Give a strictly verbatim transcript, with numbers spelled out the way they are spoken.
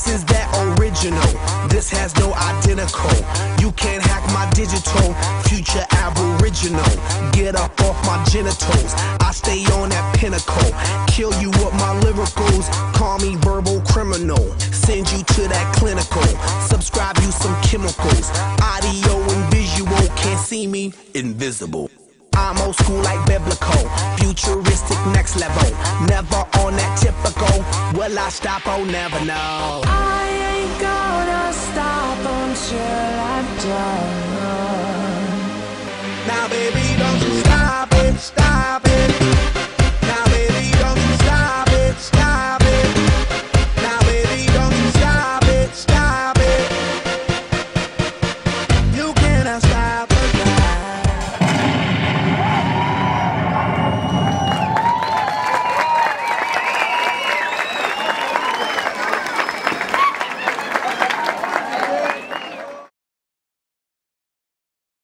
This is that original, this has no identical. You can't hack my digital, future aboriginal. Get up off my genitals, I stay on that pinnacle. Kill you with my lyricals, call me verbal criminal. Send you to that clinical, subscribe you some chemicals. Audio and visual, can't see me, invisible. I'm old school like biblical, futuristic next level. Never on that typical, will I stop? Oh, never know. I ain't gonna stop until I'm done. Now baby, don't